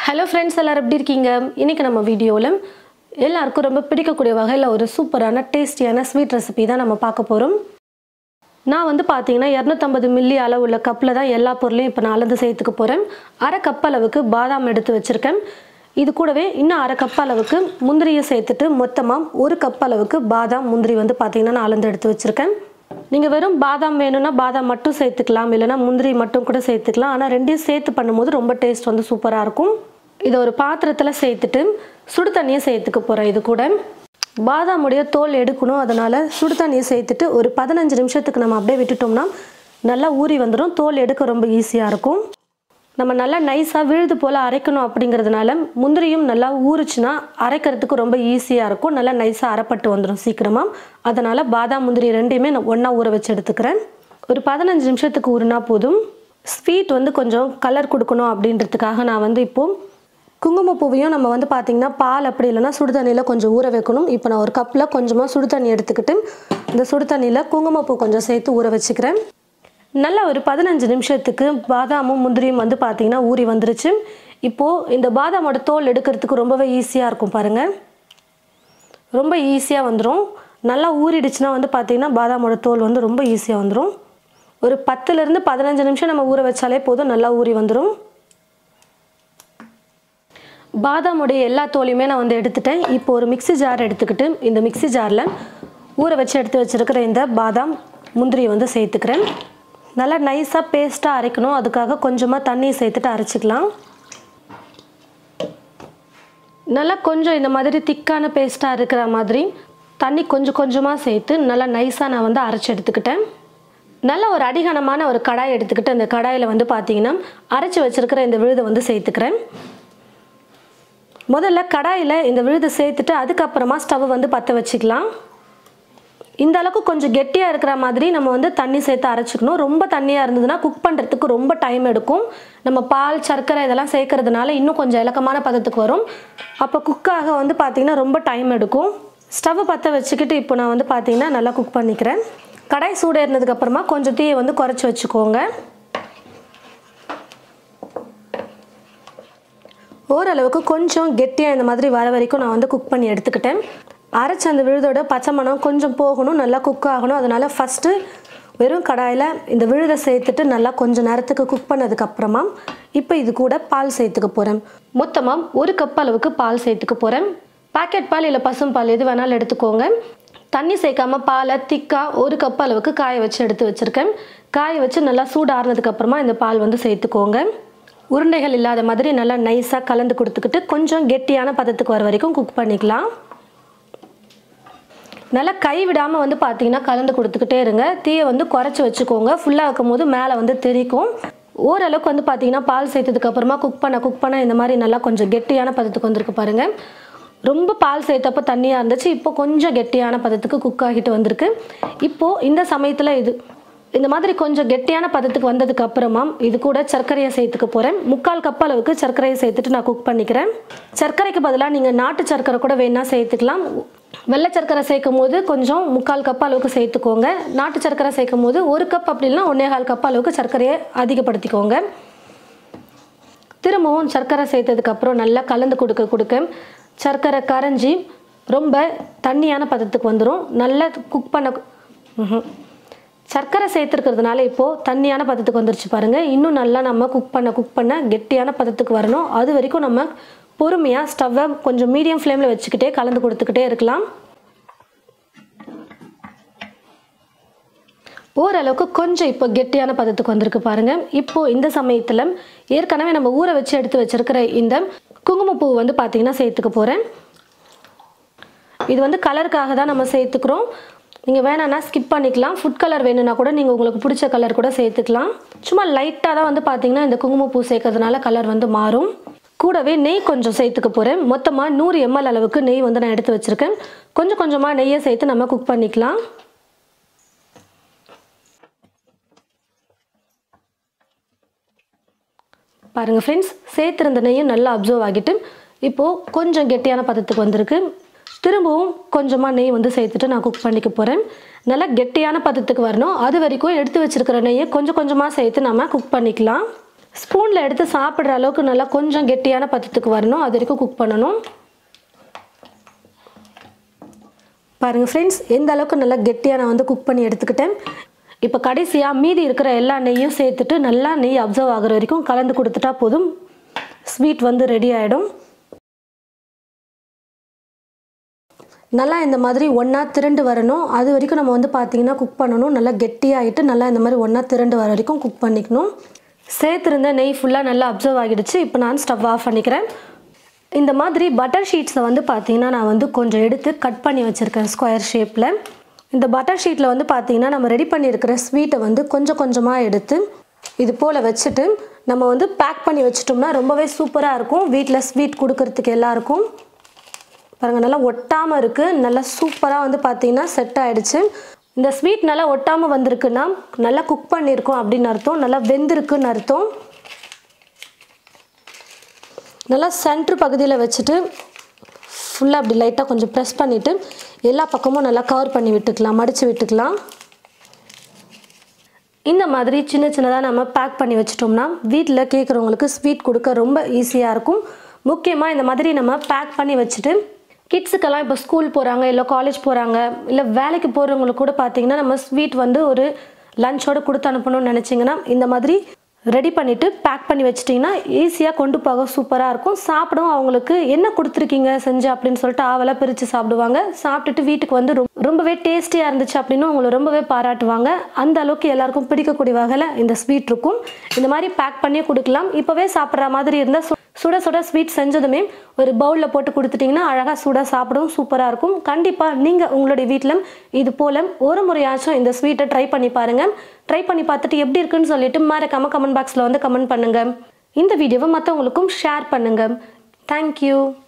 Hello friends, எல்லாரும் எப்படி இருக்கீங்க? இன்னைக்கு நம்ம வீடியோல எல்லாருக்கும் ரொம்ப பிடிக்கக்கூடிய வகையில ஒரு சூப்பரான டேஸ்டியான ஸ்வீட் ரெசிபி தான் நம்ம பார்க்க போறோம். நான் வந்து பாத்தீங்கன்னா 250 மில்லி அளவுள்ள கப்ல தான் எல்லா பொருளையும் இப்ப நான் அளந்து சேர்த்துக்க போறேன். 1/2 கப் அளவுக்கு பாதாம் எடுத்து வச்சிருக்கேன். இது கூடவே இன்னும் 1/2 கப் அளவுக்கு முந்திரியை சேர்த்துட்டு மொத்தமா 1 கப் அளவுக்கு பாதாம் முந்திரி வந்து பாத்தீங்கன்னா நான் அளந்து எடுத்து வச்சிருக்கேன். நீங்க வெறும் பாதாம் வேணும்னா பாதாம் மட்டும் சேர்த்துக்கலாம், இல்லனா முந்திரி மட்டும் கூட சேர்த்துக்கலாம். ஆனா ரெண்டையும் சேர்த்து பண்ணும்போது ரொம்ப டேஸ்ட் வந்து சூப்பரா இருக்கும். இத ஒரு பாத்திரத்துல சேர்த்துட்டு சுடு தண்ணியை சேர்த்துக்க போறேன். இது கூட பாதாமுடைய தோல் எடுக்கணும், அதனால சுடு தண்ணியை சேர்த்துட்டு ஒரு 15 நிமிஷத்துக்கு நம்ம அப்படியே விட்டுட்டோம்னா நல்லா ஊறி வந்துடும். தோல் எடுக்க ரொம்ப ஈஸியா இருக்கும். நம்ம நல்லா நைஸா விழுது போல அரைக்கணும் அப்படிங்கிறதுனால முந்திரியும் நல்லா ஊறுச்சுன்னா அரைக்கிறதுக்கு ரொம்ப ஈஸியா இருக்கும். நல்லா நைஸா அரைப்பட்டு வந்துடும் சீக்கிரமா. அதனால பாதாம் முந்திரி ரெண்டையுமே நான் ஒண்ணா ஊற வச்சு எடுத்துக்கிறேன். ஒரு 15 நிமிஷத்துக்கு ஊறினா போதும். ஸ்வீட் வந்து கொஞ்சம் கலர் கொடுக்கணும் அப்படின்றதுக்காக நான் வந்து இப்போ குங்குமப்பூவையும் நம்ம வந்து பாத்தீங்கன்னா பால் அப்படி இல்லைன்னா சுடு தண்ணியில கொஞ்சம் ஊற வைக்கணும். இப்போ நான் ஒரு கப்ல கொஞ்சமா சுடு தண்ணி எடுத்துக்கிட்டு இந்த சுடு தண்ணியில குங்குமப்பூ கொஞ்சம் சேர்த்து ஊற வச்சுக்கிறேன். நல்லா ஒரு 15 நிமிஷத்துக்கு பாதாமும் முந்திரியும் வந்து பாத்தீங்கன்னா ஊறி வந்துருச்சு. இப்போ இந்த பாதாமோட தோல் எடுக்கிறதுக்கு ரொம்பவே ஈஸியா இருக்கும் பாருங்க. ரொம்ப ஈஸியா வந்துரும். நல்லா ஊறிடுச்சுனா வந்து பாத்தீங்கன்னா பாதாமோட தோல் வந்து ரொம்ப ஈஸியா வந்துரும். ஒரு 10 ல இருந்து 15 நிமிஷம் நம்ம ஊற வச்சாலே போதும், நல்லா ஊறி வந்துரும். பாதாமுடைய எல்லா தோலையுமே நான் வந்து எடுத்துட்டேன். இப்போ ஒரு மிக்ஸி ஜார் எடுத்துக்கிட்டு இந்த மிக்ஸி ஜார்ல ஊற வச்சு எடுத்து வச்சிருக்கிற இந்த பாதாம் முந்திரியை வந்து சேர்த்துக்கிறேன். நல்லா நைஸா பேஸ்டா அரைக்கணும். அதுக்காக கொஞ்சமா தண்ணி சேர்த்துட்டு அரைச்சிக்கலாம். நல்லா கொஞ்சம் இந்த மாதிரி திக்கான பேஸ்டா இருக்கிற மாதிரி தண்ணி கொஞ்சம் கொஞ்சமா சேர்த்து நல்லா நைஸா நான் வந்து அரைச்சு எடுத்துக்கிட்டேன். நல்ல ஒரு அடிகனமான ஒரு கடாய் எடுத்துக்கிட்டு அந்த கடாயில வந்து பாத்தீங்கன்னா அரைச்சு வச்சிருக்கிற இந்த விழுதை வந்து சேர்த்துக்கிறேன். முதல்ல கடாயில இந்த விழுதை சேர்த்துட்டு அதுக்கப்புறமா ஸ்டவ் வந்து பற்ற வச்சுக்கலாம். இந்த அளவுக்கு கொஞ்சம் கெட்டியா இருக்கிற மாதிரி நம்ம வந்து தண்ணி சேர்த்து அரைச்சுக்கணும். ரொம்ப தண்ணியா இருந்ததுன்னா குக் பண்றதுக்கு ரொம்ப டைம் எடுக்கும். நம்ம பால் சர்க்கரை இதெல்லாம் சேர்க்கறதுனால இன்னும் கொஞ்சம் இலக்கமான பதத்துக்கு வரும். அப்போ குக்காக வந்து பாத்தீங்கன்னா ரொம்ப டைம் எடுக்கும். ஸ்டவ் பற்ற வச்சுக்கிட்டு இப்போ நான் வந்து பாத்தீங்கன்னா நல்லா குக் பண்ணிக்கிறேன். கடாய் சூடேறினதுக்கு அப்புறமா கொஞ்சம் தீயை வந்து குறைச்சி வச்சுக்கோங்க. ஓரளவுக்கு கொஞ்சம் கெட்டியா இந்த மாதிரி வர வரைக்கும் நான் வந்து குக் பண்ணி எடுத்துக்கிட்டேன். அரைச்ச அந்த விழுதோட பச்சை மணம் கொஞ்சம் போகணும், நல்லா குக் ஆகணும். அதனால ஃபர்ஸ்ட் வெறும் கடாயில இந்த விழுதை சேர்த்துட்டு நல்லா கொஞ்சம் நேரத்துக்கு குக் பண்ணதுக்கு அப்புறமா இப்போ இது கூட பால் சேர்த்துக்க போறேன். மொத்தமா 1 கப் அளவுக்கு பால் சேர்த்துக்க போறேன். பாக்கெட் பால் இல்ல பசும் பால் எது வேணாலும் எடுத்துக்கோங்க. தண்ணி சேர்க்காம பாலை திக்கா 1 கப் அளவுக்கு காய வச்சு எடுத்து வச்சிருக்கேன். காய வச்சு நல்லா சூடாறினதுக்கு அப்புறமா இந்த பால் வந்து சேர்த்துக்கோங்க. உருண்டைகள் இல்லாத மாதிரி நல்லா நைஸா கலந்து கொடுத்துக்கிட்டு கொஞ்சம் கெட்டியான பதத்துக்கு வர வரைக்கும் குக் பண்ணிக்கலாம். நல்லா கை விடாம வந்து பாத்தீங்கன்னா கலந்து கொடுத்துக்கிட்டே இருங்க. தீயை வந்து குறைச்சி வச்சுக்கோங்க. ஃபுல்லா வைக்கும் போது மேலே வந்து தெரிக்கும். ஓரளவுக்கு வந்து பாத்தீங்கன்னா பால் சேர்த்ததுக்கு அப்புறமா குக் பண்ண இந்த மாதிரி நல்லா கொஞ்சம் கெட்டியான பதத்துக்கு வந்திருக்கு பாருங்க. ரொம்ப பால் சேர்த்தப்ப தண்ணியா இருந்துச்சு, இப்போ கொஞ்சம் கெட்டியான பதத்துக்கு குக் ஆகிட்டு வந்திருக்கு. இப்போ இந்த சமயத்துல இந்த மாதிரி கொஞ்சம் கெட்டியான பதத்துக்கு வந்ததுக்கு அப்புறமா இது கூட சர்க்கரையை சேர்த்துக்க போறேன். 3/4 கப் அளவுக்கு சர்க்கரையை சேர்த்துட்டு நான் குக் பண்ணிக்கிறேன். சர்க்கரைக்கு பதிலாக நீங்க நாட்டு சர்க்கரை கூட வேணா சேர்த்துக்கலாம். வெள்ளை சர்க்கரை சேர்க்கும் போது கொஞ்சம் 3/4 கப் அளவுக்கு சேர்த்துக்கோங்க. நாட்டு சர்க்கரை சேர்க்கும் போது 1 கப் அப்படின்னா 1.25 கப் அளவுக்கு சர்க்கரையை அதிகப்படுத்திக்கோங்க. திரும்பவும் சர்க்கரை சேர்த்ததுக்கு அப்புறம் நல்லா கலந்து கொடுக்க சர்க்கரை கரைஞ்சி ரொம்ப தண்ணியான பதத்துக்கு வந்துடும். நல்லா குக் பண்ண சர்க்கரை சேர்த்துருக்கிறதுனால இப்போ தண்ணியான பதத்துக்கு வந்துருச்சு பாருங்க. இன்னும் நல்லா நம்ம குக் பண்ண கெட்டியான பதத்துக்கு வரணும். அது வரைக்கும் நம்ம பொறுமையா ஸ்டவ்வை கொஞ்சம் மீடியம் ஃப்ளேம்ல வச்சுக்கிட்டே கலந்து கொடுத்துக்கிட்டே இருக்கலாம். ஓரளவுக்கு கொஞ்சம் இப்போ கெட்டியான பதத்துக்கு வந்திருக்கு பாருங்க. இப்போ இந்த சமயத்துல ஏற்கனவே நம்ம ஊற வச்சு எடுத்து வச்சிருக்கிற இந்த குங்குமப்பூ வந்து பாத்தீங்கன்னா சேர்த்துக்க போறேன். இது வந்து கலருக்காக தான் நம்ம சேர்த்துக்கிறோம். நீங்க வேணாம்னா ஸ்கிப் பண்ணிக்கலாம். ஃபுட் கலர் வேணும்னா கூட நீங்க உங்களுக்கு பிடிச்ச கலர் கூட சேர்த்துக்கலாம். சும்மா லைட்டா தான் வந்து பாத்தீங்கன்னா இந்த குங்குமப்பூ சேர்க்கறதுனால கலர் வந்து மாறும். கூடவே நெய் கொஞ்சம் சேர்த்துக்க போறேன். மொத்தமா 100 ml அளவுக்கு நெய் வந்து நான் எடுத்து வச்சிருக்கேன். கொஞ்சம் கொஞ்சமா நெய்யை சேர்த்து நம்ம குக் பண்ணிக்கலாம். பாருங்க ஃப்ரெண்ட்ஸ், சேர்த்திருந்த நெய்யும் நல்லா அப்சர்வ் ஆகிட்டு இப்போ கொஞ்சம் கெட்டியான பதத்துக்கு வந்திருக்கு. திரும்பவும் கொஞ்சமா நெய் வந்து சேர்த்துட்டு நான் குக் பண்ணிக்க போறேன். நல்லா கெட்டியான பதத்துக்கு வரணும். அது வரைக்கும் எடுத்து வச்சிருக்கிற நெய்யை கொஞ்சம் கொஞ்சமா சேர்த்து நம்ம குக் பண்ணிக்கலாம். ஸ்பூனில் எடுத்து சாப்பிட்ற அளவுக்கு நல்லா கொஞ்சம் கெட்டியான பதத்துக்கு வரணும், அது வரைக்கும் குக் பண்ணணும். பாருங்கள் ஃப்ரெண்ட்ஸ், எந்த அளவுக்கு நல்லா கெட்டியாக நான் வந்து குக் பண்ணி எடுத்துக்கிட்டேன். இப்போ கடைசியாக மீதி இருக்கிற எல்லா நெய்யும் சேர்த்துட்டு நல்லா நெய் அப்சர்வ் ஆகிற வரைக்கும் கலந்து கொடுத்துட்டா போதும், ஸ்வீட் வந்து ரெடி ஆகிடும். நல்லா இந்த மாதிரி ஒன்றா திரண்டு வரணும், அது வரைக்கும் நம்ம வந்து பார்த்திங்கன்னா குக் பண்ணணும். நல்லா கெட்டியாகிட்டு நல்லா இந்த மாதிரி ஒன்றா திரண்டு வர வரைக்கும் குக் பண்ணிக்கணும். சேர்த்துருந்த நெய் ஃபுல்லாக நல்லா அப்சர்வ் ஆகிடுச்சு. இப்போ நான் ஸ்டவ் ஆஃப் பண்ணிக்கிறேன். இந்த மாதிரி பட்டர் ஷீட்ஸை வந்து பார்த்திங்கன்னா நான் வந்து கொஞ்சம் எடுத்து கட் பண்ணி வச்சுருக்கேன் ஸ்கொயர் ஷேப்பில். இந்த பட்டர் ஷீட்டில் வந்து பார்த்திங்கன்னா நம்ம ரெடி பண்ணியிருக்கிற ஸ்வீட்டை வந்து கொஞ்சம் கொஞ்சமாக எடுத்து இது போல் வச்சுட்டு நம்ம வந்து பேக் பண்ணி வச்சிட்டோம்னா ரொம்பவே சூப்பராக இருக்கும். வீட்டில் ஸ்வீட் கொடுக்கறதுக்கு எல்லாருக்கும் பாருங்கள், நல்லா ஒட்டாமல் இருக்குது. நல்லா சூப்பராக வந்து பார்த்திங்கன்னா செட் ஆகிடுச்சு. இந்த ஸ்வீட் நல்லா ஒட்டாமல் வந்திருக்குன்னா நல்லா குக் பண்ணியிருக்கோம் அப்படின்னு அர்த்தம், நல்லா வெந்திருக்குன்னு அர்த்தம். நல்லா சென்ட்ரு பகுதியில் வச்சுட்டு ஃபுல்லாக அப்படி லைட்டாக கொஞ்சம் ப்ரெஸ் பண்ணிவிட்டு எல்லா பக்கமும் நல்லா கவர் பண்ணி விட்டுக்கலாம், மடித்து விட்டுக்கலாம். இந்த மாதிரி சின்ன சின்னதாக நம்ம பேக் பண்ணி வச்சிட்டோம்னா வீட்டில் கேட்குறவங்களுக்கு ஸ்வீட் கொடுக்க ரொம்ப ஈஸியாக இருக்கும். முக்கியமாக இந்த மாதிரி நம்ம பேக் பண்ணி வச்சுட்டு கிட்ஸுக்கெல்லாம் இப்போ ஸ்கூல் போகிறாங்க, இல்லை காலேஜ் போகிறாங்க, இல்லை வேலைக்கு போகிறவங்களுக்கு கூட பார்த்திங்கன்னா நம்ம ஸ்வீட் வந்து ஒரு லஞ்சோடு கொடுத்து அனுப்பணும்னு நினச்சிங்கன்னா இந்த மாதிரி ரெடி பண்ணிவிட்டு பேக் பண்ணி வச்சிட்டிங்கன்னா ஈஸியாக கொண்டு போக சூப்பராக இருக்கும். சாப்பிடும் அவங்களுக்கு என்ன கொடுத்துருக்கீங்க செஞ்சு அப்படின்னு சொல்லிட்டு ஆவலாக பிரித்து சாப்பிடுவாங்க. சாப்பிட்டுட்டு வீட்டுக்கு வந்து ரொம்பவே டேஸ்டியாக இருந்துச்சு அப்படின்னு உங்களை ரொம்பவே பாராட்டுவாங்க. அந்த அளவுக்கு எல்லாருக்கும் பிடிக்கக்கூடிய வகையில் இந்த ஸ்வீட் இருக்கும். இந்த மாதிரி பேக் பண்ணி கொடுக்கலாம். இப்போவே சாப்பிட்ற மாதிரி இருந்தால் சுட சுட ஸ்வீட் செஞ்சதுமே ஒரு பவுலில் போட்டு கொடுத்துட்டிங்கன்னா அழகாக சுட சாப்பிடும், சூப்பராக இருக்கும். கண்டிப்பாக நீங்கள் உங்களுடைய வீட்டில் இது போல் ஒரு முறையாச்சும் இந்த ஸ்வீட்டை ட்ரை பண்ணி பாருங்கள். ட்ரை பண்ணி பார்த்துட்டு எப்படி இருக்குன்னு சொல்லிட்டு மறக்காம கமெண்ட் பாக்ஸில் வந்து கமெண்ட் பண்ணுங்கள். இந்த வீடியோவை மற்றவங்களுக்கும் ஷேர் பண்ணுங்கள். தேங்க்யூ.